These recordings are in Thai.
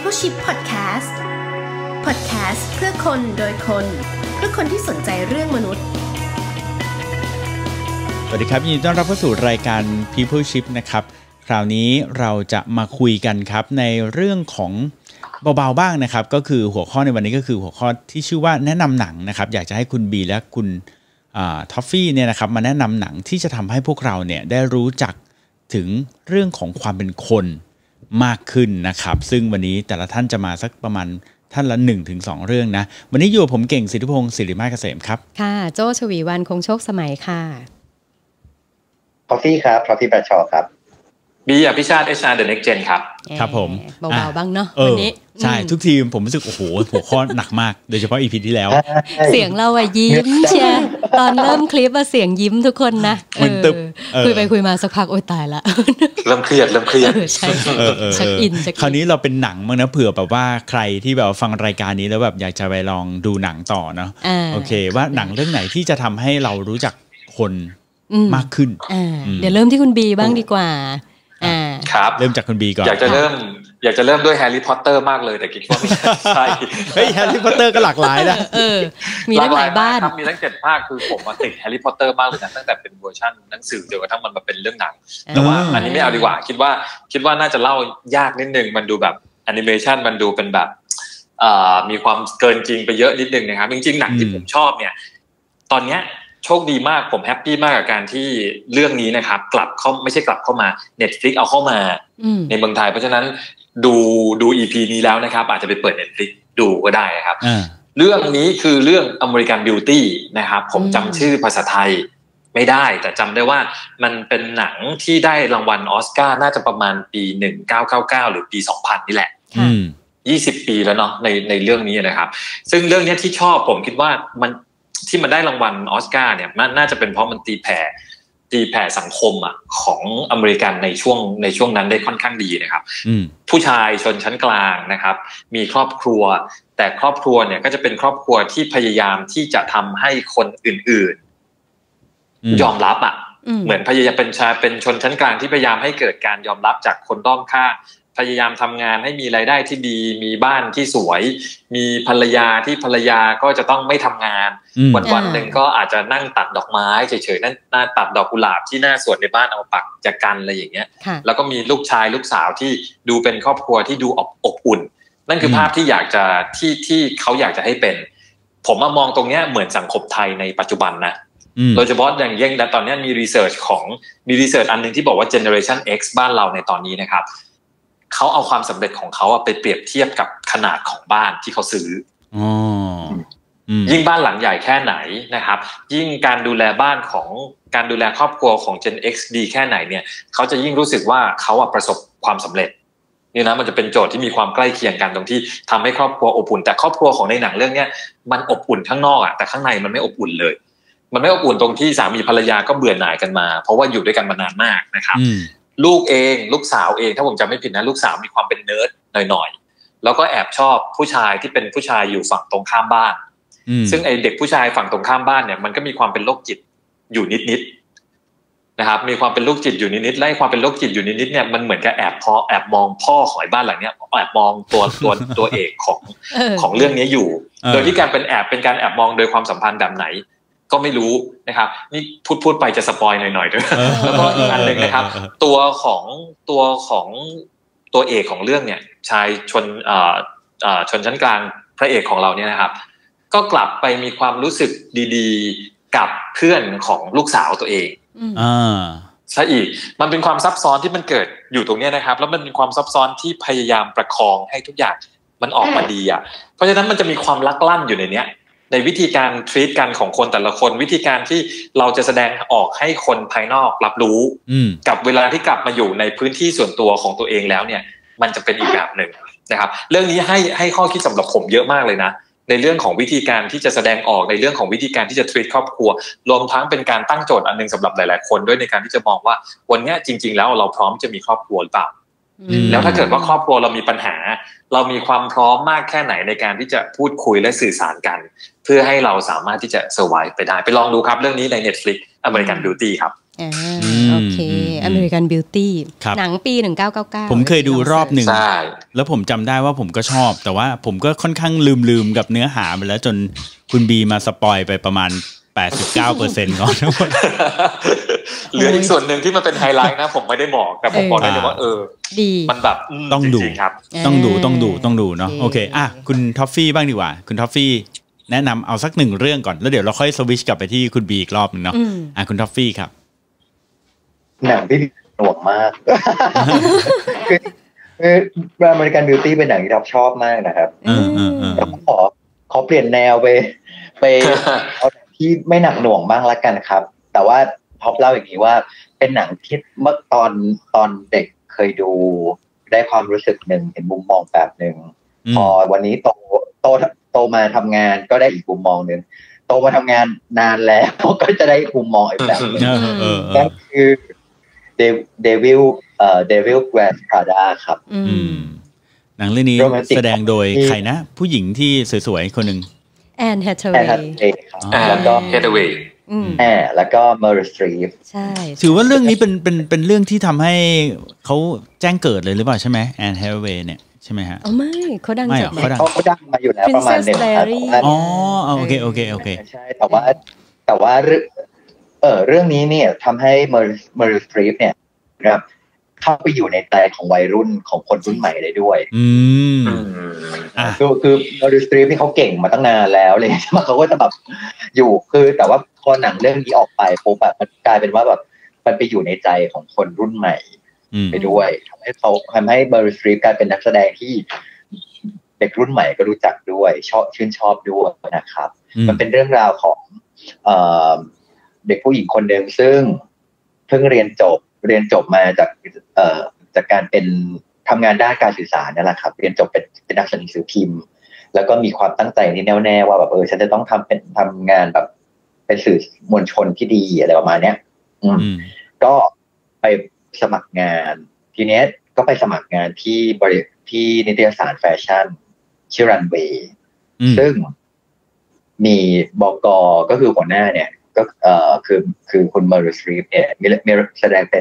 Peopleship Podcast Podcast เพื่อคนโดยคนเพื่อคนที่สนใจเรื่องมนุษย์สวัสดีครับยินดีต้อนรับเข้าสู่รายการ Peopleship นะครับคราวนี้เราจะมาคุยกันครับในเรื่องของเบาๆบ้างนะครับก็คือหัวข้อในวันนี้ก็คือหัวข้อที่ชื่อว่าแนะนำหนังนะครับอยากจะให้คุณบีและคุณท็อฟฟี่เนี่ยนะครับมาแนะนำหนังที่จะทำให้พวกเราเนี่ยได้รู้จักถึงเรื่องของความเป็นคนมากขึ้นนะครับซึ่งวันนี้แต่ละท่านจะมาสักประมาณท่านละ 1-2 เรื่องนะวันนี้อยู่ผมเก่งสิทธิพงศ์ศิริมาศเกษมครับค่ะโจ้ชวีวรรณคงโชคสมัยค่ะท็อฟฟี่ครับท็อฟฟี่ประชอครับบีอภิชาติ HR The Next Gen ครับครับผมเบาๆบ้างเนาะวันนี้ใช่ทุกทีมผมรู้สึกโอ้โหหัวข้อหนักมากโดยเฉพาะ EP ที่แล้วเสียงเราอะยิ้มเชียตอนเริ่มคลิปอะเสียงยิ้มทุกคนนะคุยไปคุยมาสักพักโอ๊ยตายละเริ่มเครียดใช่ชักอินคราวนี้เราเป็นหนังบ้างนะเผื่อแบบว่าใครที่แบบฟังรายการนี้แล้วแบบอยากจะไปลองดูหนังต่อเนาะโอเคว่าหนังเรื่องไหนที่จะทำให้เรารู้จักคนมากขึ้นเดี๋ยวเริ่มที่คุณบีบ้างดีกว่าครับเริ่มจากคุณบีก่อนอยากจะเริ่มด้วยแฮร์รี่พอตเตอร์มากเลยแต่คิดว่าไม่ใช่เฮ้ยแฮร์รี่พอตเตอร์ก็หลากหลายนะมีหลายบ้านมีทั้ง7ภาคคือผมมาติดแฮร์รี่พอตเตอร์มากเลยนะตั้งแต่เป็นเวอร์ชันหนังสือจนกระทั่งมันมาเป็นเรื่องหนังแต่ว่าอันนี้ไม่เอาดีกว่าคิดว่าน่าจะเล่ายากนิดนึงมันดูแบบแอนิเมชันมันดูเป็นแบบมีความเกินจริงไปเยอะนิดนึงนะครับจริงๆหนังที่ผมชอบเนี่ยตอนเนี้ยโชคดีมากผมแฮปปี้มากกับการที่เรื่องนี้นะครับไม่ใช่กลับเข้ามา Netflix เอาเข้ามาในเมืองไทยเพราะฉะนั้นดู EP นี้แล้วนะครับอาจจะไปเปิด Netflix ดูก็ได้ครับเรื่องนี้คือเรื่อง American Beauty นะครับผมจำชื่อภาษาไทยไม่ได้แต่จำได้ว่ามันเป็นหนังที่ได้รางวัลออสการ์น่าจะประมาณปี1999หรือปี2000นี่แหละ20 ปีแล้วเนาะในเรื่องนี้นะครับซึ่งเรื่องนี้ที่ชอบผมคิดว่ามันที่มันได้รางวัลออสการ์เนี่ยน่าจะเป็นเพราะมันตีแผ่สังคมอ่ะของอเมริกันในช่วงนั้นได้ค่อนข้างดีนะครับผู้ชายชนชั้นกลางนะครับมีครอบครัวแต่ครอบครัวเนี่ยก็จะเป็นครอบครัวที่พยายามที่จะทำให้คนอื่นๆยอมรับอ่ะเหมือนพยายามเป็นชนชั้นกลางที่พยายามให้เกิดการยอมรับจากคนรอบข้างพยายามทำงานให้มีรายได้ที่ดีมีบ้านที่สวยมีภรรยาที่ภรรยาก็จะต้องไม่ทำงานวันๆหนึ่งก็อาจจะนั่งตัดดอกไม้เฉยๆนั่นตัดดอกกุหลาบที่หน้าสวนในบ้านเอาปักจากกันอะไรอย่างเงี้ยแล้วก็มีลูกชายลูกสาวที่ดูเป็นครอบครัวที่ดูอบอุ่นนั่นคือภาพที่อยากจะที่เขาอยากจะให้เป็นผมมองตรงเนี้ยเหมือนสังคมไทยในปัจจุบันนะโดยเฉพาะอย่างยิ่งตอนนี้มีรีเสิร์ชอันนึงที่บอกว่า Generation X บ้านเราในตอนนี้นะครับเขาเอาความสำเร็จของเขาไปเปรียบเทียบกับขนาดของบ้านที่เขาซื้อยิ่งบ้านหลังใหญ่แค่ไหนนะครับยิ่งการดูแลการดูแลครอบครัวของ Gen X ดีแค่ไหนเนี่ยเขาจะยิ่งรู้สึกว่าเขาประสบความสำเร็จนี่นะมันจะเป็นโจทย์ที่มีความใกล้เคียงกันตรงที่ทำให้ครอบครัวอบอุ่นแต่ครอบครัวของในหนังเรื่องนี้มันอบอุ่นข้างนอกแต่ข้างในมันไม่อบอุ่นเลยมันไม่อบอุ่นตรงที่สามีภรรยาก็เบื่อหน่ายกันมาเพราะว่าอยู่ด้วยกันมานานมากนะครับลูกสาวเองถ้าผมจำไม่ผิดนะลูกสาวมีความเป็นเนิร์ดหน่อยๆแล้วก็แอบชอบผู้ชายที่เป็นผู้ชายอยู่ฝั่งตรงข้ามบ้านซึ่งไอเด็กผู้ชายฝั่งตรงข้ามบ้านเนี่ยมันก็มีความเป็นโรคจิตอยู่นิดๆนะครับมีความเป็นโรคจิตอยู่นิดๆและความเป็นโรคจิตอยู่นิดๆเนี่ยมันเหมือนกับแอบมองพ่อของบ้านหลังเนี้ยแอบมองตัวเอกของเรื่องนี้อยู่โดยที่การเป็นการแอบมองโดยความสัมพันธ์แบบไหนก็ไม่รู้นะครับนี่พูดไปจะสปอยหน่อยๆด้วยแล้วก็อีกอันนึงนะครับตัวของตัวเอกของเรื่องเนี่ยชายชนชั้นกลางพระเอกของเราเนี่ยนะครับก็กลับไปมีความรู้สึกดีๆกับเพื่อนของลูกสาวตัวเองใช่อีกมันเป็นความซับซ้อนที่มันเกิดอยู่ตรงนี้นะครับแล้วมันเป็นความซับซ้อนที่พยายามประคองให้ทุกอย่างมันออกมาดีอ่ะเพราะฉะนั้นมันจะมีความลักลั่นอยู่ในเนี้ยในวิธีการทรีตกันของคนแต่ละคนวิธีการที่เราจะแสดงออกให้คนภายนอกรับรู้กับเวลาที่กลับมาอยู่ในพื้นที่ส่วนตัวของตัวเองแล้วเนี่ยมันจะเป็นอีกแบบหนึ่งนะครับเรื่องนี้ให้ข้อคิดสำหรับผมเยอะมากเลยนะในเรื่องของวิธีการที่จะแสดงออกในเรื่องของวิธีการที่จะทรีตครอบครัวรวมทั้งเป็นการตั้งโจทย์อันนึงสำหรับหลายๆคนด้วยในการที่จะมองว่าวันนี้จริงๆแล้วเราพร้อมจะมีครอบครัวหรือเปล่าแล้วถ้าเกิดว่าครอบครัวเรามีปัญหาเรามีความพร้อมมากแค่ไหนในการที่จะพูดคุยและสื่อสารกันเพื่อให้เราสามารถที่จะเซอร์ไวฟ์ไปได้ไปลองดูครับเรื่องนี้ใน Netflix American Beauty ครับโอเคอเมริกันบิวตี้หนังปี1999 ผมเคยดูรอบหนึ่งแล้วผมจำได้ว่าผมก็ชอบแต่ว่าผมก็ค่อนข้างลืมกับเนื้อหาไปแล้วจนคุณบีมาสปอยไปประมาณ 89% ก่อนทั้งหมดเหลืออีกส่วนหนึ่งที่มันเป็นไฮไลท์นะผมไม่ได้บอกแต่ผมบอกได้เลยว่าดีมันแบบต้องดูครับต้องดูเนาะโอเคคุณท็อฟฟี่บ้างดีกว่าคุณท็อฟฟี่แนะนำเอาสักหนึ่งเรื่องก่อนแล้วเดี๋ยวเราค่อยสวิตช์กลับไปที่คุณบีอีกรอบนึงเนาะคุณท็อฟฟี่ครับหนังที่หน่วงมากคืออเมริกันบิวตี้เป็นหนังที่ท็อปชอบมากนะครับแต่ขอเปลี่ยนแนวไปเอาหนังที่ไม่หนักหน่วงบ้างละกันครับแต่ว่าท็อปเล่าอย่างนี้ว่าเป็นหนังที่เมื่อตอนเด็กเคยดูได้ความรู้สึกหนึ่งเห็นมุมมองแบบหนึ่งพอวันนี้โตมาทำงานก็ได้อีกมุมมองหนึ่งโตมาทำงานนานแล้วก็จะได้มุมมองอีกแบบนึงนั่นคือDevil Wears Prada ครับหนังเรื่องนี้แสดงโดยใครนะผู้หญิงที่สวยๆคนหนึ่งแอนแฮทเวย์แล้วก็แฮทเวย์แล้วก็เมอริสตรีฟใช่ถือว่าเรื่องนี้เป็นเรื่องที่ทำให้เขาแจ้งเกิดเลยหรือเปล่าใช่ไหมแอนแฮทเวย์เนี่ยใช่ไหมฮะไม่เขาดังจากเขาดังมาอยู่แล้วประมาณนึงโอเคใช่แต่ว่าเรื่องนี้เนี่ยทำให้เมอริสตรีฟเนี่ยครับเข้าไปอยู่ในใจของวัยรุ่นของคนรุ่นใหม่ได้ด้วยคือเมอริสตรีฟที่เขาเก่งมาตั้งนานแล้วเลยมาเขาก็จะแบบอยู่คือแต่ว่าพอหนังเรื่องนี้ออกไปปุ๊บแบบมันกลายเป็นว่าแบบมันไปอยู่ในใจของคนรุ่นใหม่ไปด้วยทำให้เมอริสตรีฟกลายเป็นนักแสดงที่เด็กรุ่นใหม่ก็รู้จักด้วยชื่นชอบด้วยนะครับมันเป็นเรื่องราวของเด็กผู้หญิงคนหนึ่งซึ่งเพิ่งเรียนจบมาจากการเป็นทำงานด้านการสื่อสารนั่นแหละครับเรียนจบเป็นนักหนังสือพิมพ์แล้วก็มีความตั้งใจที่แน่วแน่ว่าแบบฉันจะต้องทำงานแบบเป็นสื่อมวลชนที่ดีอะไรประมาณเนี้ยก็ไปสมัครงานทีเนี้ยก็ไปสมัครงานที่นิตยสารแฟชั่นชื่อรันเวย์ซึ่งมีบก.ก็คือหัวหน้าเนี่ยก็คือคุณเมอริสตรีฟเนี่ยมีแสดงเป็น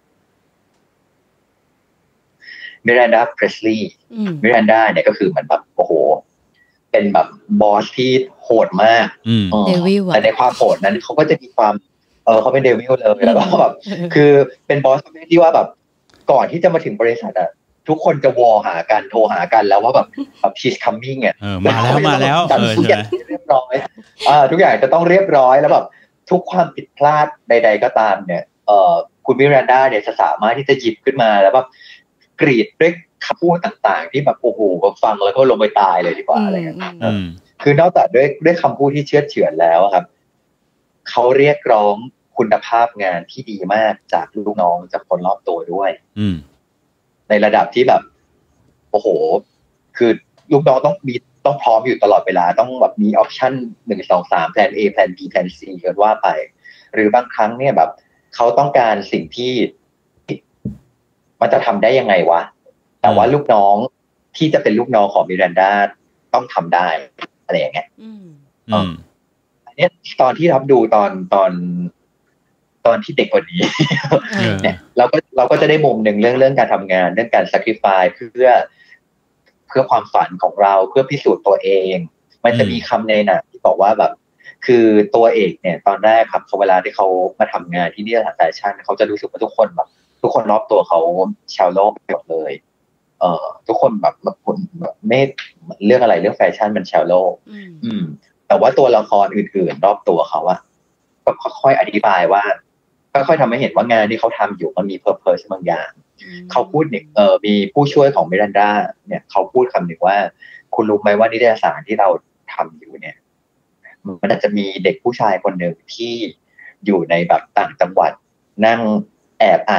มิรันดาเพรสลีย์มิรันดาเนี่ยก็คือมันแบบโอ้โหเป็นแบบบอสที่โหดมากแต่ในความโหดนั้นเขาก็จะมีความเขาเป็นเดวิลเลยแล้วก็แบบคือเป็นบอสที่ว่าแบบก่อนที่จะมาถึงบริษัทอะทุกคนจะวอลหากันโทรหากันแล้วว่าแบบshe's coming อ่ะมาแล้วทุกอย่างเรียบร้อยทุกอย่างจะต้องเรียบร้อยแล้วแบบทุกความผิดพลาดใดๆก็ตามเนี่ยคุณมิรันดาเนี่ยจะสามารถที่จะหยิบขึ้นมาแล้วแบบกรีดด้วยคำพูดต่างๆที่แบบโอ้โหฟังแล้วก็ลงไปตายเลยดีกว่าอะไรเงี้ยคือนอกจากด้วยคำพูดที่เชื่อเฉือนแล้วครับเขาเรียกร้องคุณภาพงานที่ดีมากจากลูกน้องจากคนรอบตัวด้วยในระดับที่แบบโอ้โหคือลูกน้องต้องพร้อมอยู่ตลอดเวลาต้องแบบมีออปชั่น1 2 3แพลน A แพลน B แพลน C กันว่าไปหรือบางครั้งเนี่ยแบบเขาต้องการสิ่งที่มันจะทำได้ยังไงวะแต่ว่าลูกน้องที่จะเป็นลูกน้องของมิรันดาต้องทำได้อะไรอย่างเงี้ยอันนี้ตอนที่รับดูตอนที่เด็กกว่านี้เนี่ยเราก็จะได้มุมหนึ่งเรื่องการทำงานเรื่องการ sacrifice เพื่อความฝันของเราเพื่อพิสูจน์ตัวเองมันจะมีคำในหนังที่บอกว่าแบบคือตัวเอกเนี่ยตอนแรกครับเวลาที่เขามาทำงานที่นิตยสารแฟชั่นเขาจะรู้สึกว่าทุกคนรอบตัวเขาชาวโลกหมดเลยทุกคนแบบไม่เรื่องอะไรเรื่องแฟชั่นมันชาวโลกแต่ว่าตัวละครอื่นๆรอบตัวเขาอะก็ค่อยๆอธิบายว่าค่อยๆทำให้เห็นว่างานที่เขาทำอยู่มันมี purpose บางอย่างเขาพูดมีผู้ช่วยของมิรันดาเนี่ยเขาพูดคำหนึ่งว่าคุณรู้ไหมว่านิตยสารที่เราทำอยู่เนี่ยมันอาจจะมีเด็กผู้ชายคนหนึ่งที่อยู่ในแบบต่างจังหวัดนั่งแอบอ่าน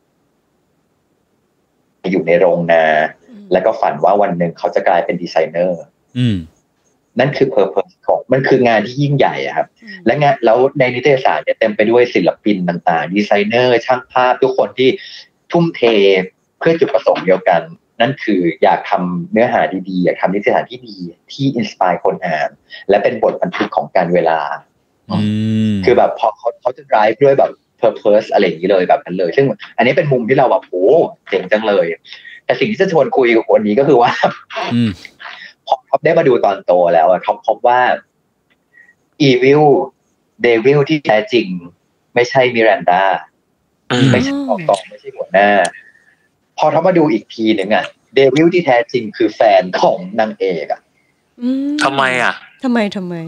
อยู่ในโรงนาแล้วก็ฝันว่าวันหนึ่งเขาจะกลายเป็นดีไซเนอร์นั่นคือ purpose ของมันคืองานที่ยิ่งใหญ่อะครับแล้วในนิตยสารเนี่ยเต็มไปด้วยศิลปินต่างๆดีไซเนอร์ช่างภาพทุกคนที่ทุ่มเทเพื่อจุดประสงค์เดียวกันนั่นคืออยากทำเนื้อหาดีๆอยากทำนิตยสารที่ดีที่อินสไปร์คนอ่านและเป็นบทบันทึกของการเวลาคือแบบพอเขาจะ drive ด้วยแบบ purpose อะไรอย่างนี้เลยแบบนั้นเลยซึ่งอันนี้เป็นมุมที่เราแบบโอ้เจ๋งจังเลยแต่สิ่งที่จะชวนคุยกับคนนี้ก็คือว่าท็อปได้มาดูตอนโตแล้วท็อปพบว่า evil devil ที่แท้จริงไม่ใช่มิรันดาไม่ใช่ตองไม่ใช่หัวหน้าพอท็อปมาดูอีกทีหนึ่งอะเดวิลที่แท้จริงคือแฟนของนางเอกอะทำไมทำไม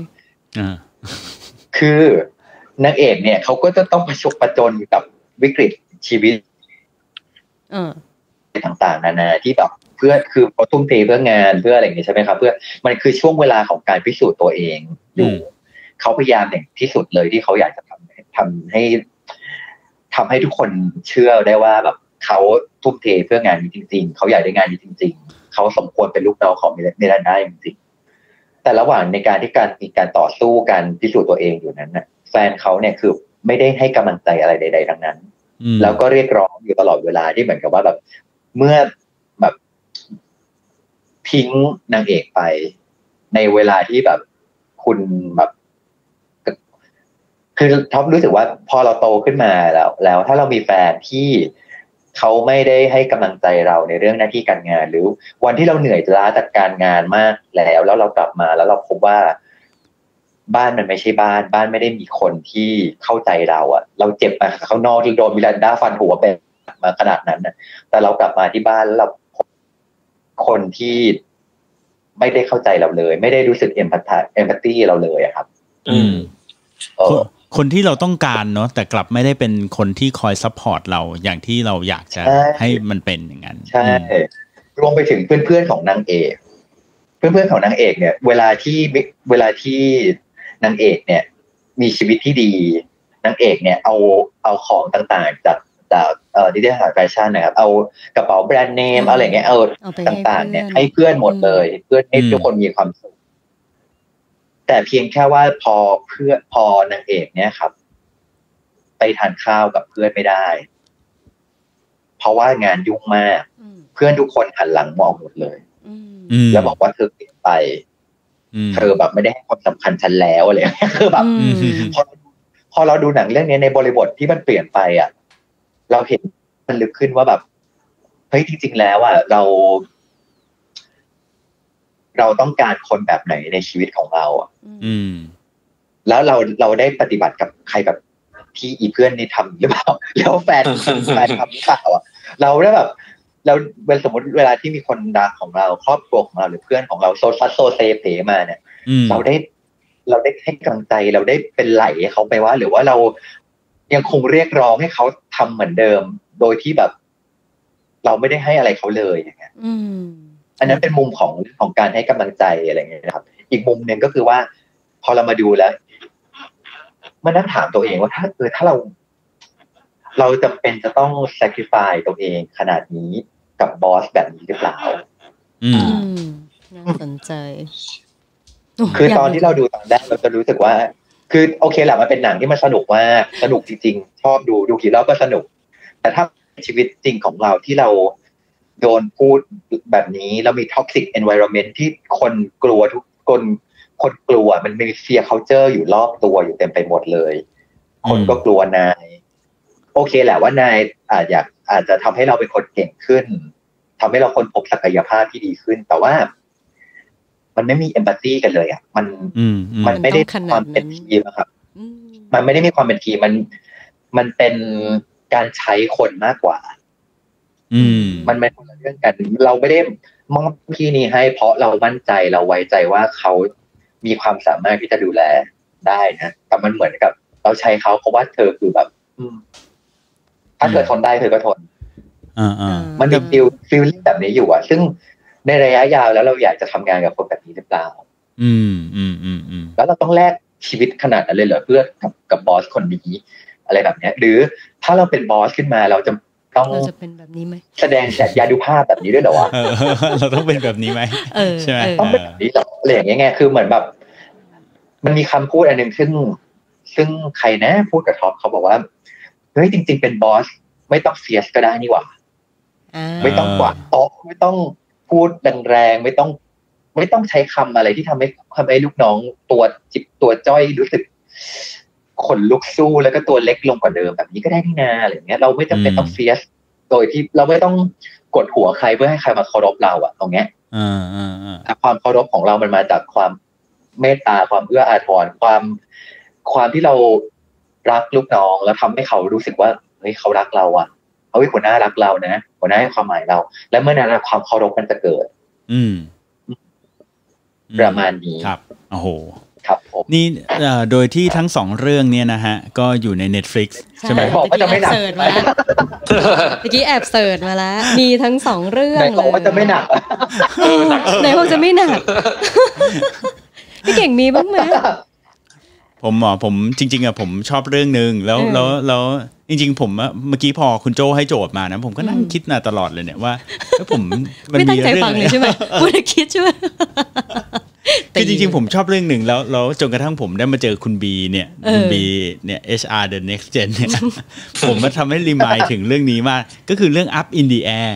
คือนางเอกเนี่ยเขาก็จะต้องประจนกับวิกฤตชีวิตต่างๆนานาที่แบบเพื่อคือเขาทุ่มเทเพื่องานเพื่ออะไรอย่างนี้ใช่ไหมครับเพื่อมันคือช่วงเวลาของการพิสูจน์ตัวเองอยู่เขาพยายามอย่างที่สุดเลยที่เขาอยากจะทำให้ทุกคนเชื่อได้ว่าแบบเขาทุ่มเทเพื่องานนี้จริงๆเขาอยากได้งานนี้จริงๆเขาสมควรเป็นลูกน้องของมิรันดาจริงๆแต่ระหว่างในการที่มีการต่อสู้การพิสูจน์ตัวเองอยู่นั้นน่ะแฟนเขาเนี่ยคือไม่ได้ให้กำลังใจอะไรใดๆทั้งนั้นแล้วก็เรียกร้องอยู่ตลอดเวลาที่เหมือนกับว่าแบบเมื่อแบบทิ้งนางเอกไปในเวลาที่แบบคุณแบบคือท็อปรู้สึกว่าพอเราโตขึ้นมาแล้วถ้าเรามีแฟนที่เขาไม่ได้ให้กำลังใจเราในเรื่องหน้าที่การงานหรือวันที่เราเหนื่อยล้าจากการงานมากแล้วเรากลับมาแล้วเราพบว่าบ้านมันไม่ใช่บ้านไม่ได้มีคนที่เข้าใจเราอ่ะเราเจ็บมาข้างนอกที่โดนมิรันดาฟันหัวไปมาขนาดนั้นนะแต่เรากลับมาที่บ้านแล้วเราคนที่ไม่ได้เข้าใจเราเลยไม่ได้รู้สึกเอมพัตตี้เราเลยอะครับคนที่เราต้องการเนาะแต่กลับไม่ได้เป็นคนที่คอยซัพพอร์ตเราอย่างที่เราอยากจะให้มันเป็นอย่างนั้นใช่รวมไปถึงเพื่อนๆของนางเอกเพื่อนๆของนางเอกเนี่ยเวลาที่นางเอกเนี่ยมีชีวิตที่ดีนางเอกเนี่ยเอาของต่างๆจากนิตยสารแฟชั่นนะครับเอากระเป๋าแบรนด์เนมอะไรเงี้ยต่างๆเนี่ยให้เพื่อนหมดเลยเพื่อนให้ทุกคนมีความสุขแต่เพียงแค่ว่าพอนางเอกเนี่ยครับไปทานข้าวกับเพื่อนไม่ได้เพราะว่างานยุ่งมากเพื่อนทุกคนหันหลังมองหมดเลยแล้วบอกว่าเธอเปลี่ยนไปเธอแบบไม่ได้ให้ความสำคัญฉันแล้วอะไรคือแบบพอเราดูหนังเรื่องนี้ในบริบทที่มันเปลี่ยนไปอ่ะเราเห็นมันลึกขึ้นว่าแบบเฮ้ยจริงๆแล้วอ่ะเราต้องการคนแบบไหนในชีวิตของเราอ่ะแล้วเราได้ปฏิบัติกับใครแบบที่อีเพื่อนนี่ทำหรือเปล่าแล้วแฟนทำหรือเปล่าอ่ะเราได้แบบเราเป็นสมมติเวลาที่มีคนรักของเราครอบครัวของเราหรือเพื่อนของเราโซเซเปมาเนี่ยเราได้ให้กำลังใจเราได้เป็นไหลเขาไปว่าหรือว่าเรายังคงเรียกร้องให้เขาทำเหมือนเดิมโดยที่แบบเราไม่ได้ให้อะไรเขาเลยอย่างเงี้ยอันนั้นเป็นมุมของการให้กำลังใจอะไรเงี้ยนะครับอีกมุมหนึ่งก็คือว่าพอเรามาดูแล้วมานั่งถามตัวเองว่าถ้าเราจำเป็นจะต้อง sacrifice ตัวเองขนาดนี้กับบอสแบบนี้หรือเปล่าน่าสนใจคือตอนที่เราดูตอนแรกเราจะรู้สึกว่าคือโอเคแหละมันเป็นหนังที่มันสนุกมากสนุกจริงๆชอบดูกี่รอบก็สนุกแต่ถ้าชีวิตจริงของเราที่เราโดนพูดแบบนี้แล้วมี toxic environment ที่คนกลัวทุกคนกลัวมันมี fear culture อยู่รอบตัวอยู่เต็มไปหมดเลยคนก็กลัวนายโอเคแหละว่านายอาจจะทำให้เราเป็นคนเก่งขึ้นทำให้เราค้นพบศักยภาพที่ดีขึ้นแต่ว่ามันไม่มี empathy กันเลยอ่ะมันไม่ได้ความเป็นทีมครับมันไม่ได้มีความเป็นทีมมันเป็นการใช้คนมากกว่ามันไม่คนละเรื่องกันเราไม่ได้มอบที่นี้ให้เพราะเรามั่นใจเราไว้ใจว่าเขามีความสามารถที่จะดูแลได้นะแต่มันเหมือนกับเราใช้เขาเพราะว่าเธอคือแบบถ้าเธอทนได้เธอก็ทนมันมีฟีลลิ่งแบบนี้อยู่อ่ะซึ่งในระยะยาวแล้วเราอยากจะทำงานกับคนแบบนี้หรือเปล่าแล้วเราต้องแลกชีวิตขนาดนั้นเลยเหรอเพื่อกับบอสคนนี้อะไรแบบนี้หรือถ้าเราเป็นบอสขึ้นมาเราจะเป็นแบบนี้ไหมแสดงแสดยาดูภาพแบบนี้ด้วยเหรอวะเราต้องเป็นแบบนี้ไหมใช่ไหมต้องเป็นแบบนี้หรออะไรอย่างเงี้ยคือเหมือนแบบมันมีคำพูดอันนึงซึ่งใครนะพูดกับท็อปเขาบอกว่าเฮ้ยจริงๆเป็นบอสไม่ต้องเฟียสก็ได้นี่หว่าไม่ต้องกวาดโต๊ะไม่ต้องพูดแรงๆไม่ต้องใช้คำอะไรที่ทำให้ลูกน้องตัวจิบตัวจ้อยรู้สึกขนลุกสู้แล้วก็ตัวเล็กลงกว่าเดิมแบบนี้ก็ได้นี่นาอะไรอย่างเงี้ยเราไม่จำเป็นต้องเฟียสโดยที่เราไม่ต้องกดหัวใครเพื่อให้ใครมาเคารพเราอะตรงเนี้ยแต่ความเคารพของเรามันมาจากความเมตตาความเอื้ออาทรความที่เรารักลูกน้องแล้วทำให้เขารู้สึกว่าเฮ้ยเขารักเราอะเขาเป็นหัวหน้ารักเรานะหัวหน้าให้ความหมายเราและเมื่อนั้นความเคารพมันจะเกิดประมาณนี้ครับโอ้โหครับผมนี่โดยที่ทั้ง2เรื่องเนี่ยนะฮะก็อยู่ใน Netflix ใช่ไหมบอกว่าจะไม่หนักเมื่อกี้แอบเสิร์ชมาแล้วมีทั้ง2เรื่องเลยบอกว่าจะไม่หนักไหนบอกจะไม่หนักพี่เก่งมีบ้างไหมผมจริงๆอะผมชอบเรื่องนึงแล้วจริงๆผมเมื่อกี้พอคุณโจให้โจทย์มานะผมก็นั่งคิดมาตลอดเลยเนี่ยว่าผมมันมีเรื่องไม่ตั้งใจฟังเลยใช่ไหมพูดคิดใช่ไหมคือจริงๆผมชอบเรื่องหนึ่งแล้วจนกระทั่งผมได้มาเจอคุณบีเนี่ยคุณบีเนี่ย HR The Next Gen เนี่ยผมมาทำให้รีมายถึงเรื่องนี้มากก็คือเรื่อง Up in the Air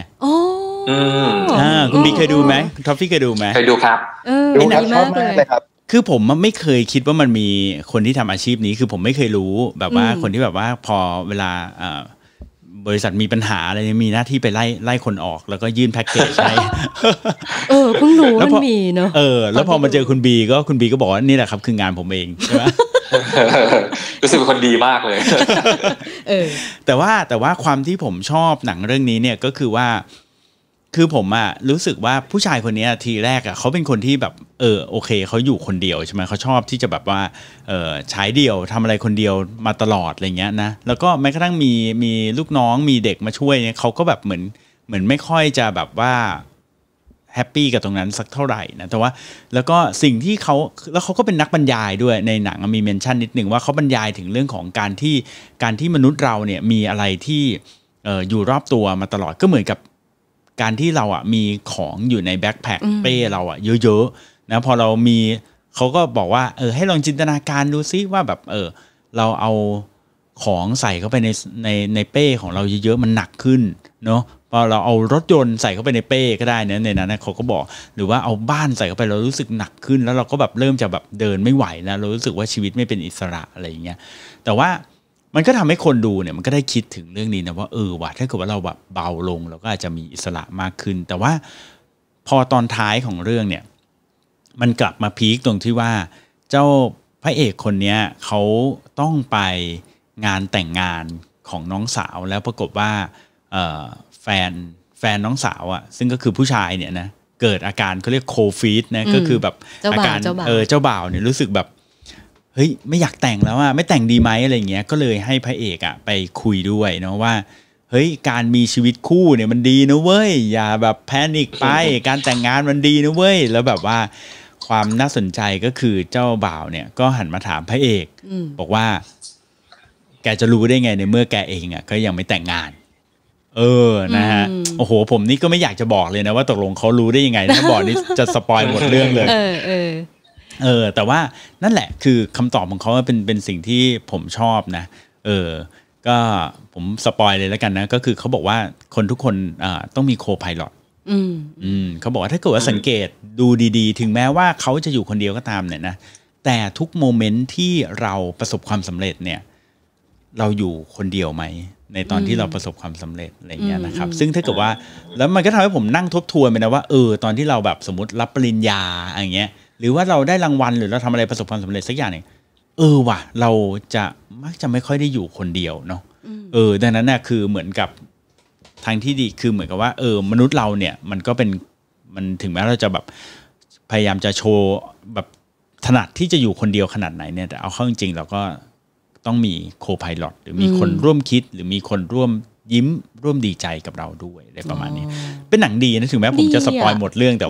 คุณบีเคยดูไหมคุณท็อฟฟี่เคยดูไหมเคยดูครับดูครับชอบมากเลยครับคือผมไม่เคยคิดว่ามันมีคนที่ทำอาชีพนี้คือผมไม่เคยรู้แบบว่าคนที่แบบว่าพอเวลาบริษัทมีปัญหาอะไรมีหน้าที่ไปไล่คนออกแล้วก็ยื่นแพ็กเกจให้เพิ่งรู้มันมีเนาะแล้วพอมาเจอคุณบีก็บอกว่านี่แหละครับคืองานผมเองใช่ไหมรู้สึกเป็นคนดีมากเลยแต่ว่าความที่ผมชอบหนังเรื่องนี้เนี่ยก็คือว่าคือผมอะรู้สึกว่าผู้ชายคนนี้ทีแรกอะเขาเป็นคนที่แบบโอเคเขาอยู่คนเดียวใช่ไหมเขาชอบที่จะแบบว่าใช้เดี่ยวทำอะไรคนเดียวมาตลอดอะไรเงี้ยนะแล้วก็แม้กระทั่งมีลูกน้องมีเด็กมาช่วยเนี่ยเขาก็แบบเหมือนไม่ค่อยจะแบบว่าแฮปปี้กับตรงนั้นสักเท่าไหร่นะแต่ว่าแล้วก็สิ่งที่เขาก็เป็นนักบรรยายด้วยในหนังมีเมนชั่นนิดหนึ่งว่าเขาบรรยายถึงเรื่องของการที่มนุษย์เราเนี่ยมีอะไรที่อยู่รอบตัวมาตลอดก็เหมือนกับการที่เราอ่ะมีของอยู่ในแบ็คแพ็คเป้เราอ่ะเยอะๆนะพอเรามีเขาก็บอกว่าให้ลองจินตนาการดูซิว่าแบบเราเอาของใส่เข้าไปในเป้ของเราเยอะๆมันหนักขึ้นเนาะพอเราเอารถยนต์ใส่เข้าไปในเป้ก็ได้นะในนั้นเขาก็บอกหรือว่าเอาบ้านใส่เข้าไปเรารู้สึกหนักขึ้นแล้วเราก็แบบเริ่มจะแบบเดินไม่ไหวแล้วเรารู้สึกว่าชีวิตไม่เป็นอิสระอะไรอย่างเงี้ยแต่ว่ามันก็ทำให้คนดูเนี่ยมันก็ได้คิดถึงเรื่องนี้นะว่าว่ะถ้าเกิดว่าเราแบบเบาลงเราก็อาจจะมีอิสระมากขึ้นแต่ว่าพอตอนท้ายของเรื่องเนี่ยมันกลับมาพีคตรงที่ว่าเจ้าพระเอกคนนี้เขาต้องไปงานแต่งงานของน้องสาวแล้วปรากฏว่าแฟนน้องสาวอ่ะซึ่งก็คือผู้ชายเนี่ยนะเกิดอาการเขาเรียกโคฟีดนะก็คือแบบอาการเจ้าบ่าวเนี่ยรู้สึกแบบเฮ้ยไม่อยากแต่งแล้วอ่ะไม่แต่งดีไหมอะไรเงี้ยก็เลยให้พระเอกอ่ะไปคุยด้วยเนาะว่าเฮ้ยการมีชีวิตคู่เนี่ยมันดีนะเว้ยอย่าแบบแพนิคไปการแต่งงานมันดีนะเว้ยแล้วแบบว่าความน่าสนใจก็คือเจ้าบ่าวเนี่ยก็หันมาถามพระเอกบอกว่าแกจะรู้ได้ไงในเมื่อแกเองอ่ะก็ยังไม่แต่งงานนะฮะโอ้โหผมนี่ก็ไม่อยากจะบอกเลยนะว่าตกลงเขารู้ได้ยังไงถ้าบอกนี่จะสปอยหมดเรื่องเลยแต่ว่านั่นแหละคือคำตอบของเขาเป็นสิ่งที่ผมชอบนะก็ผมสปอยเลยแล้วกันนะก็คือเขาบอกว่าคนทุกคนต้องมีโคไพลอตเขาบอกว่าถ้าเกิดว่าสังเกตดูดีๆถึงแม้ว่าเขาจะอยู่คนเดียวก็ตามเนี่ยนะแต่ทุกโมเมนต์ที่เราประสบความสำเร็จเนี่ยเราอยู่คนเดียวไหมในตอนที่เราประสบความสำเร็จอะไรเงี้ยนะครับซึ่งถ้าเกิดว่าแล้วมันก็ทำให้ผมนั่งทบทวนไปนะว่าตอนที่เราแบบสมมติรับปริญญาอย่างเงี้ยหรือว่าเราได้รางวัลหรือเราทำอะไรประสบความสำเร็จสักอย่างนึงว่ะเราจะมักจะไม่ค่อยได้อยู่คนเดียวเนาะดังนั้นน่ะคือเหมือนกับทางที่ดีคือเหมือนกับว่ามนุษย์เราเนี่ยมันก็เป็นมันถึงแม้เราจะแบบพยายามจะโชว์แบบถนัดที่จะอยู่คนเดียวขนาดไหนเนี่ยแต่เอาเข้าจริงๆเราก็ต้องมีโคไพลอตหรือมีคนร่วมคิดหรือมีคนร่วมยิ้มร่วมดีใจกับเราด้วยอะไรประมาณนี้เป็นหนังดีนะถึงแม้ผมจะสปอยหมดเรื่องแต่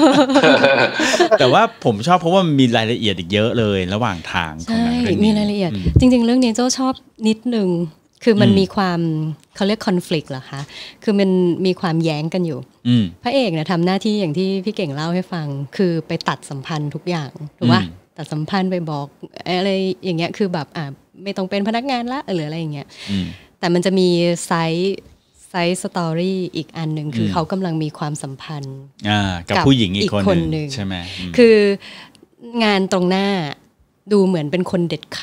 ว่าผมชอบเพราะว่ามันมีรายละเอียดอีกเยอะเลยระหว่างทางของหนังเรื่องนี้มีรายละเอียดจริงๆเรื่องนี้เจ้าชอบนิดนึงคือมันมีความเขาเรียกคอนฟลิกต์เหรอคะคือมันมีความแย้งกันอยู่พระเอกเนี่ยทำหน้าที่อย่างที่พี่เก่งเล่าให้ฟังคือไปตัดสัมพันธ์ทุกอย่างถูกป่ะตัดสัมพันธ์ไปบอกอะไรอย่างเงี้ยคือแบบไม่ต้องเป็นพนักงานละหรืออะไรอย่างเงี้ยแต่มันจะมีไซส์สตอรี่อีกอันหนึ่งคือเขากำลังมีความสัมพันธ์กับผู้หญิงอีกคนหนึ่งใช่ไหมคืองานตรงหน้าดูเหมือนเป็นคนเด็ดขาด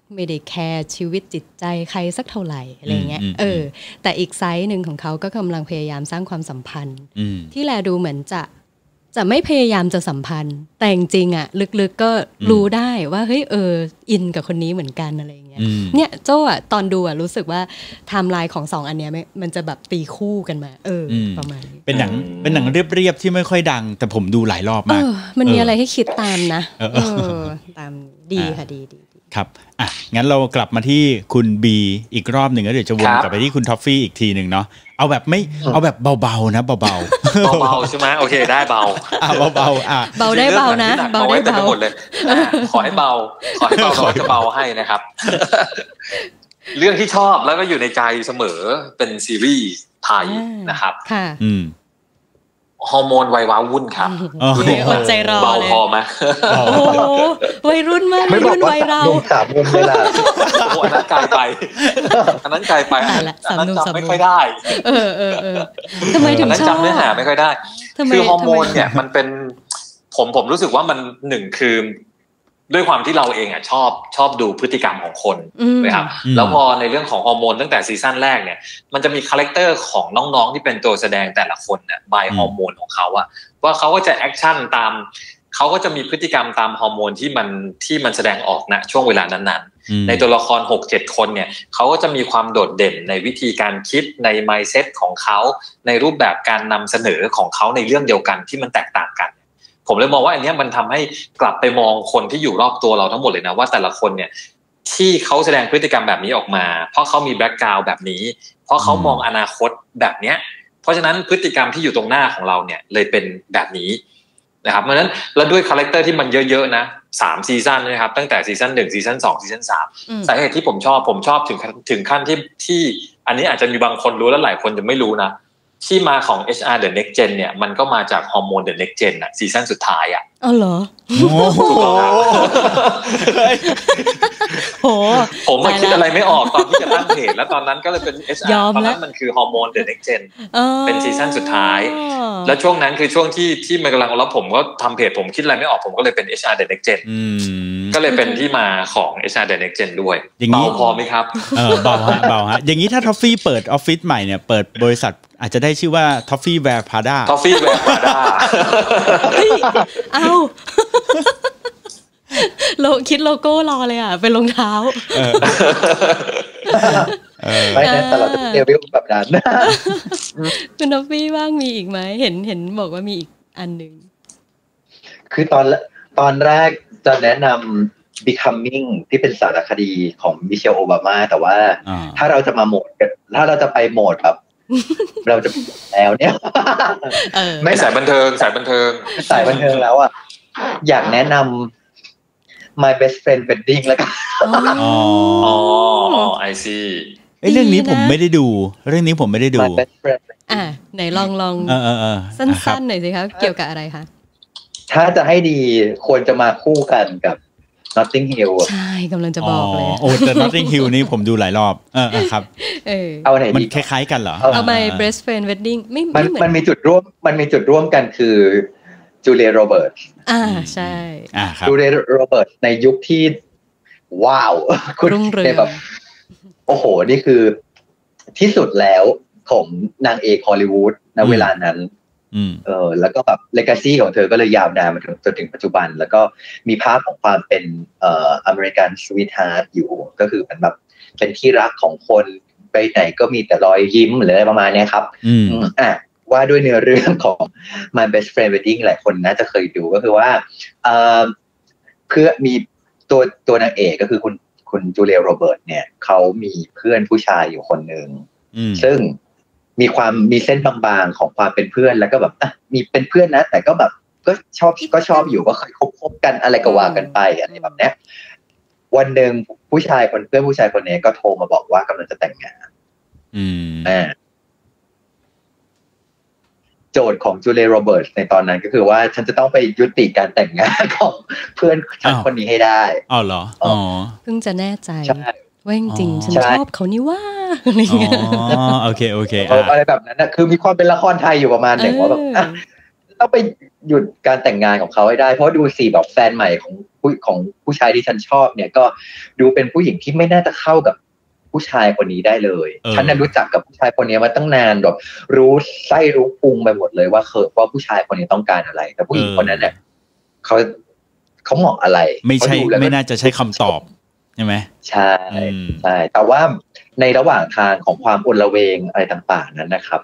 ไม่ได้แคร์ชีวิตจิตใจใครสักเท่าไหร่อะไรเงี้ยแต่อีกไซส์หนึ่งของเขาก็กำลังพยายามสร้างความสัมพันธ์ที่แลดูเหมือนจะไม่พยายามจะสัมพันธ์แต่จริงๆอ่ะลึกๆก็รู้ได้ว่าเฮ้ยอินกับคนนี้เหมือนกันอะไรเงี้ยเนี่ยโจ้อ่ะตอนดูอ่ะรู้สึกว่าไทม์ไลน์ของ2อันเนี้ยมันจะแบบตีคู่กันมาประมาณนี้เป็นหนังเรียบๆที่ไม่ค่อยดังแต่ผมดูหลายรอบมากมันมีอะไรให้คิดตามนะตามดีค่ะดีครับงั้นเรากลับมาที่คุณบีอีกรอบหนึ่งแล้วเดี๋ยวจะวนกลับไปที่คุณท็อฟฟี่อีกทีหนึ่งเนาะเอาแบบเบาๆนะเบาๆใช่ไหมโอเคได้เบาเบาเบาได้เบานะเบาได้เบาหมดเลยขอให้เบาเราจะเบาให้นะครับเรื่องที่ชอบแล้วก็อยู่ในใจเสมอเป็นซีรีส์ไทยนะครับค่ะฮอร์โมนวัยว้าวุ่นครับดูดิอดใจรอเลยเบาพอไหมโอ้วัยรุ่นมากวัยรุ่นวัยเราสามมุมเลยล่ะอันนั้นไกลไปอันนั้นจำไม่ค่อยได้ทำไมถึงชอบจำเนื้อหาไม่ค่อยได้คือฮอร์โมนเนี่ยมันเป็นผมรู้สึกว่ามันหนึ่งคือด้วยความที่เราเองอ่ะชอบดูพฤติกรรมของคนนะครับแล้วพอในเรื่องของฮอร์โมนตั้งแต่ซีซั่นแรกเนี่ยมันจะมีคาแรคเตอร์ของน้องๆที่เป็นตัวแสดงแต่ละคนเนี่ยบายฮอร์โมนของเขาอะว่าเขาก็จะแอคชั่นตามเขาก็จะมีพฤติกรรมตามฮอร์โมนที่มันแสดงออกณช่วงเวลานั้นๆในตัวละคร 6-7 คนเนี่ยเขาก็จะมีความโดดเด่นในวิธีการคิดใน mindset ของเขาในรูปแบบการนำเสนอของเขาในเรื่องเดียวกันที่มันแตกต่างกันผมเลยมองว่าอันนี้มันทำให้กลับไปมองคนที่อยู่รอบตัวเราทั้งหมดเลยนะว่าแต่ละคนเนี่ยที่เขาแสดงพฤติกรรมแบบนี้ออกมาเพราะเขามีแบ็คกราวด์แบบนี้เพราะเขามองอนาคตแบบเนี้ยเพราะฉะนั้นพฤติกรรมที่อยู่ตรงหน้าของเราเนี่ยเลยเป็นแบบนี้นะครับเพราะฉะนั้นแล้วด้วยคาแรคเตอร์ที่มันเยอะๆนะ3ซีซั่นนะครับตั้งแต่ซีซั่น1ซีซั่น2ซีซั่น3สาเหตุที่ผมชอบถึงขั้นที่อันนี้อาจจะมีบางคนรู้แล้วหลายคนจะไม่รู้นะที่มาของ HR The Next Gen เนี่ยมันก็มาจากฮอร์โมน The Next Gen อะซีซั่นสุดท้ายอะอ๋อเหรอโหผมมาคิดอะไรไม่ออกตอนที่จะตั้งเพจแล้วตอนนั้นก็เลยเป็น HR ตอนนั้นมันคือฮอร์โมน The Next Gen เป็นซีซั่นสุดท้ายแล้วช่วงนั้นคือช่วงที่มันกำลังแล้วผมก็ทำเพจผมคิดอะไรไม่ออกผมก็เลยเป็น HR The Next Gen ก็เลยเป็นที่มาของ HR The Next Gen ด้วยเบาพอไหมครับเบาฮะอย่างนี้ถ้าท็อฟฟี่เปิดออฟฟิศใหม่เนี่ยเปิดบริษัทอาจจะได้ชื่อว่า Toffee Wear Prada Toffee Wear Prada เอาคิดโลโก้รอเลยอ่ะเป็นรองเท้าไม่นะแต่เราจะเดวิลแบบนั้นคุณท็อฟฟี่บ้างมีอีกไหมเห็นบอกว่ามีอีกอันนึงคือตอนแรกจะแนะนำ Becoming ที่เป็นสารคดีของมิเชลโอบามาแต่ว่าถ้าเราจะไปโหมดแบบเราจะแล้วเนี่ยไม่สายบันเทิงแล้วอ่ะอยากแนะนำ My Best Friend Wedding แล้วกัน I see เรื่องนี้ผมไม่ได้ดู My Best Friend ไหนลองสั้นๆหน่อยสิครับเกี่ยวกับอะไรคะถ้าจะให้ดีควรจะมาคู่กันกับNotting Hill ใช่กำลังจะบอกเลยแต่ Notting Hill นี่ผมดูหลายรอบครับเอาไหนมันคล้ายๆกันเหรอเอา My Best Friend Wedding มันมีจุดร่วมกันคือจูเลียโรเบิร์ตใช่ครับจูเลียโรเบิร์ตในยุคที่ว้าวคุณแบบโอ้โหนี่คือที่สุดแล้วของนางเอกฮอลลีวูดณเวลานั้นแล้วก็แบบเลกาซีของเธอก็เลยยาวนานมาจนถึงปัจจุบันแล้วก็มีภาพของความเป็นอเมริกันสวีทฮาร์ทอยู่ก็คือเป็นแบบเป็นที่รักของคนไปไหนก็มีแต่รอยยิ้มหรืออะไรประมาณนี้ครับว่าด้วยเนื้อเรื่องของ My Best Friend Wedding หลายคนน่าจะเคยดูก็คือว่าเพื่อมีตัวนางเอกก็คือคุณจูเลียโรเบิร์ตเนี่ยเขามีเพื่อนผู้ชายอยู่คนหนึ่งซึ่งมีเส้นบางๆของความเป็นเพื่อนแล้วก็แบบมีเป็นเพื่อนนะแต่ก็แบบก็ชอบอยู่ก็เคยคบกันอะไรก็ว่ากันไปอะไรแบบเนี้ยวันหนึ่งเพื่อนผู้ชายคนนี้ก็โทรมาบอกว่ากำลังจะแต่งงานโจทย์ของจูเลียโรเบิร์ตในตอนนั้นก็คือว่าฉันจะต้องไปยุติการแต่งงานของเพื่อนฉันคนนี้ให้ได้เหรอเพิ่งจะแน่ใจว่าจริงๆฉันชอบเขานี่ว่าอะไรเงี้ยโอเคอะไรแบบนั้นนะคือมีความเป็นละครไทยอยู่ประมาณหนึ่งว่าแบบต้องไปหยุดการแต่งงานของเขาให้ได้เพราะดูสิแบบแฟนใหม่ของผู้ชายที่ฉันชอบเนี่ยก็ดูเป็นผู้หญิงที่ไม่น่าจะเข้ากับผู้ชายคนนี้ได้เลยฉันน่ะรู้จักกับผู้ชายคนนี้มาตั้งนานแบบรู้ไส้รู้พุงไปหมดเลยว่าว่าผู้ชายคนนี้ต้องการอะไรแต่ผู้หญิงคนนั้นเนี่ยเขาเหมาะอะไรไม่น่าจะใช้คำตอบใช่ไหมใช่ใช่แต่ว่าในระหว่างทางของความอลเวงอะไรต่างๆนั้นนะครับ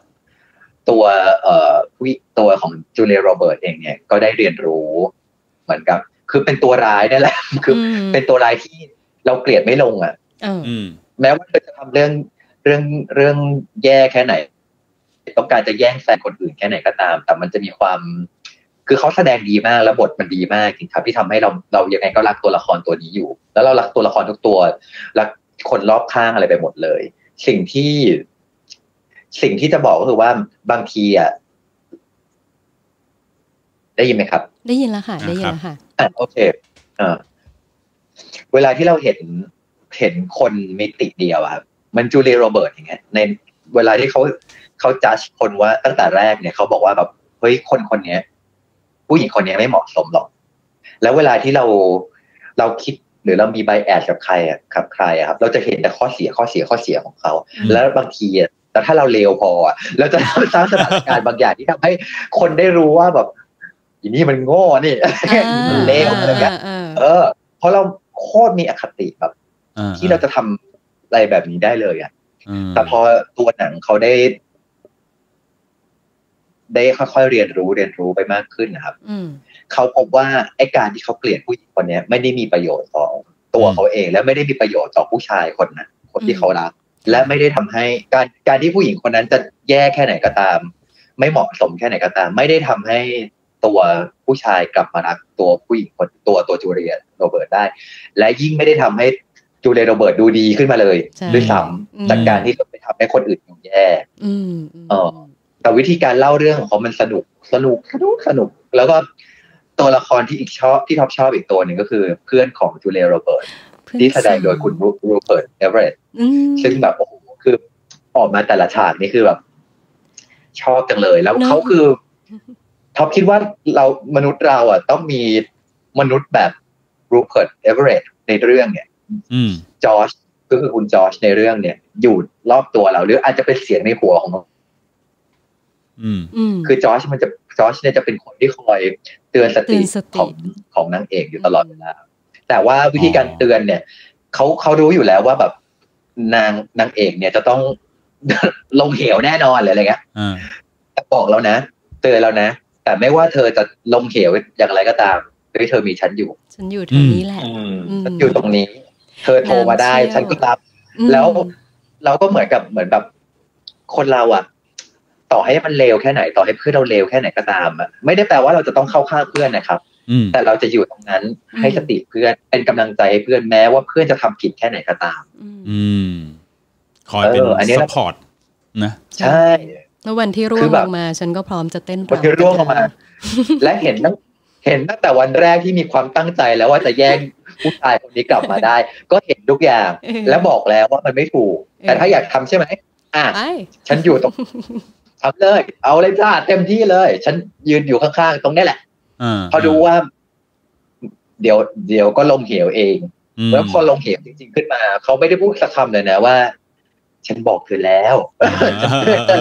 ตัวของจูเลียโรเบิร์ตเองเนี่ยก็ได้เรียนรู้เหมือนกับคือเป็นตัวร้ายนั่นแหละคือเป็นตัวร้ายที่เราเกลียดไม่ลงอ่ะแม้ว่าจะทำเรื่องแย่แค่ไหนต้องการจะแย่งแฟนคนอื่นแค่ไหนก็ตามแต่มันจะมีความคือเขาแสดงดีมากแล้วบทมันดีมากจริงครับที่ทำให้เรายังไงก็รักตัวละครตัวนี้อยู่แล้วเรารักตัวละครทุกตัวรักคนรอบข้างอะไรไปหมดเลยสิ่งที่จะบอกก็คือว่าบางทีอ่ะได้ยินไหมครับได้ยินแล้วค่ะได้ยินแล้วค่ะโอเคเวลาที่เราเห็นคนมิติเดียวอ่ะมันจูเลียโรเบิร์ตอย่างเงี้ยในเวลาที่เขาจัดคนว่าตั้งแต่แรกเนี่ยเขาบอกว่าแบบเฮ้ยคนนี้ผู้หญิงคนนี้ไม่เหมาะสมหรอกแล้วเวลาที่เราคิดหรือเรามีไบแอสกับใครครับเราจะเห็นแต่ข้อเสียของเขาแล้วบางทีแต่ถ้าเราเลวพอเราจะสร้างสถานการณ์บางอย่างที่ทำให้คนได้รู้ว่าแบบอย่างนี้มันโง่นี่มันเลวอะไรเงี้ยเพราะเราโคตรมีอคติแบบที่เราจะทำอะไรแบบนี้ได้เลยแต่พอตัวหนังเขาได้ค่อยๆเรียนรู้ไปมากขึ้นนะครับเขาพบว่าไอ้การที่เขาเกลียดผู้หญิงคนนี้ไม่ได้มีประโยชน์ต่อตัวเขาเองและไม่ได้มีประโยชน์ต่อผู้ชายคนนั้นคนที่เขารักและไม่ได้ทำให้การที่ผู้หญิงคนนั้นจะแย่แค่ไหนก็ตามไม่เหมาะสมแค่ไหนก็ตามไม่ได้ทำให้ตัวผู้ชายกลับมารักตัวผู้หญิงคนตัวจูเลียโรเบิร์ตได้และยิ่งไม่ได้ทำให้จูเลียโรเบิร์ตดูดีขึ้นมาเลยด้วยซ้ำจากการที่ไปทำให้คนอื่นดูแย่แต่วิธีการเล่าเรื่องของเขามันสนุกแล้วก็ตัวละครที่ท็อปชอบอีกตัวหนึ่งก็คือเพื่อนของจูเลียโรเบิร์ตที่แสดงโดยคุณรูเบิร์ตเอเวอเรตต์ซึ่งแบบโอ้โหคือออกมาแต่ละฉากนี่คือแบบชอบจังเลยแล้วเขาคือท็อปคิดว่ามนุษย์เราต้องมีมนุษย์แบบรูเบิร์ตเอเวอเรตต์ในเรื่องเนี่ยจอร์จก็คือคุณจอร์จในเรื่องเนี่ยอยู่รอบตัวเราหรืออาจจะเป็นเสียงในหัวของคือจอร์จเนี่ยจะเป็นคนที่คอยเตือนสติของนางเอกอยู่ตลอดเวลาแต่ว่าวิธีการเตือนเนี่ยเขารู้อยู่แล้วว่าแบบนางเอกเนี่ยจะต้องลงเหวแน่นอนอะไรเงี้ยแต่บอกแล้วนะเตือนแล้วนะแต่ไม่ว่าเธอจะลงเหวอย่างไรก็ตามเธอมีฉันอยู่ตรงนี้แหละฉันอยู่ตรงนี้เธอโทรมาได้ฉันก็รับแล้วเราก็เหมือนแบบคนเราต่อให้มันเลวแค่ไหนต่อให้เพื่อนเราเลวแค่ไหนก็ตามไม่ได้แปลว่าเราจะต้องเข้าข้างเพื่อนนะครับแต่เราจะอยู่ตรงนั้นให้สติเพื่อนเป็นกำลังใจให้เพื่อนแม้ว่าเพื่อนจะทำผิดแค่ไหนก็ตามคอยเป็นซัพพอร์ตนะใช่แล้ววันที่ร่วงลงมาฉันก็พร้อมจะเต้นวันที่ร่วงลงมาและเห็นตั้งแต่วันแรกที่มีความตั้งใจแล้วว่าจะแย่งผู้ชายคนนี้กลับมาได้ก็เห็นทุกอย่างและบอกแล้วว่ามันไม่ถูกแต่ถ้าอยากทำใช่ไหมฉันอยู่ตรงทำเลยเอาเลยจ้าเต็มที่เลยฉันยืนอยู่ข้างๆตรงนี้แหละพอดูว่าเดี๋ยวก็ลงเหวเองแล้วพอลงเหวจริงๆขึ้นมาเขาไม่ได้พูดสักคำเลยนะว่าฉันบอกเธอแล้วแต่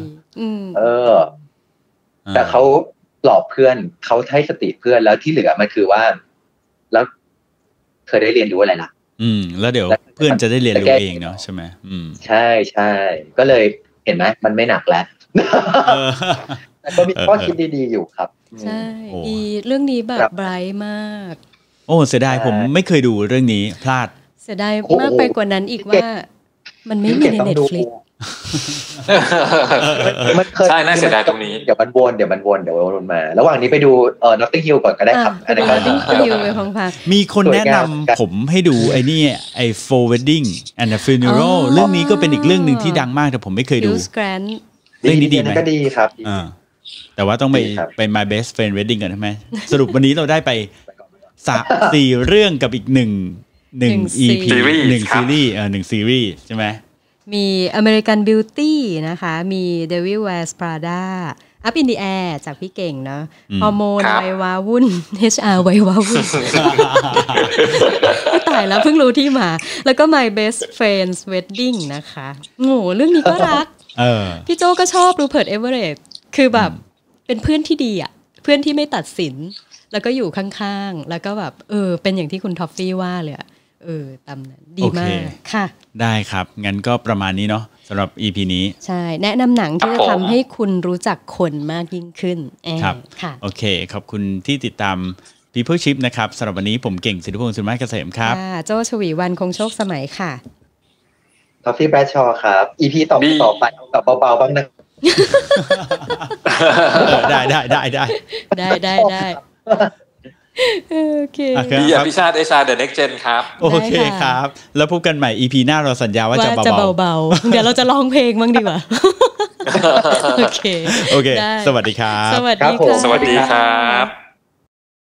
แต่เขาปลอบเพื่อนเขาให้สติเพื่อนแล้วที่เหลือมันคือว่าแล้วเธอได้เรียนรู้อะไรล่ะแล้วเดี๋ยวเพื่อนจะได้เรียนรู้เองเนาะใช่ไหมใช่ก็เลยเห็นไหมมันไม่หนักแล้วแต่ก็มีข้อคิดดีๆอยู่ครับใช่ดีเรื่องนี้แบบไบรท์มากโอ้เสียดายผมไม่เคยดูเรื่องนี้พลาดเสียดายมากไปกว่านั้นอีกว่ามันไม่มีใน Netflix ใช่น่าเสียดายตรงนี้เดี๋ยวมันวนมาระหว่างนี้ไปดูNotting Hill ก่อนก็ได้ครับอันนั้น Notting Hill ไปฟังมีคนแนะนำผมให้ดูไอ้นี่ไอ้ For Wedding and a Funeral เรื่องนี้ก็เป็นอีกเรื่องนึงที่ดังมากแต่ผมไม่เคยดูเรื่องนี้ดีไหมก็ดีครับแต่ว่าต้องไป My Best Friend Wedding กันใช่ไหมสรุปวันนี้เราได้ไป4 เรื่องกับอีก1 EP 1 ซีรีส์1 ซีรีส์ใช่ไหมมี American Beauty นะคะมี Devil Wears Prada Up in the Air จากพี่เก่งเนาะฮอร์โมนวัยวาวุ่น HR วัยวาวุ่น ตายแล้วเพิ่งรู้ที่มาแล้วก็ My Best Friend's Wedding นะคะโอ้เรื่องนี้ก็รักพี่โจก็ชอบรูเพิร์ต เอเวอเรตต์คือแบบเป็นเพื่อนที่ดีอ่ะเพื่อนที่ไม่ตัดสินแล้วก็อยู่ข้างๆแล้วก็แบบเป็นอย่างที่คุณท็อฟฟี่ว่าเลยตามนั้นดีมากค่ะได้ครับงั้นก็ประมาณนี้เนาะสำหรับ EP นี้ใช่แนะนำหนังที่จะทำให้คุณรู้จักคนมากยิ่งขึ้นครับค่ะโอเคขอบคุณที่ติดตาม People Ship นะครับสำหรับวันนี้ผมเก่งสิทธิพงศ์สุนทรเกษมครับโจชวีวรรณคงโชคสมัยค่ะท็อฟฟี่แบรดชอว์ครับ EP ต่อไปเอาแบบเบาๆบ้างนะได้โอเคพี่อภิชาติเอชา The Next Gen ครับโอเคครับแล้วพบกันใหม่ EP หน้าเราสัญญาว่าจะเบาๆเดี๋ยวเราจะร้องเพลงบ้างดีกว่าโอเคสวัสดีครับสวัสดีครับ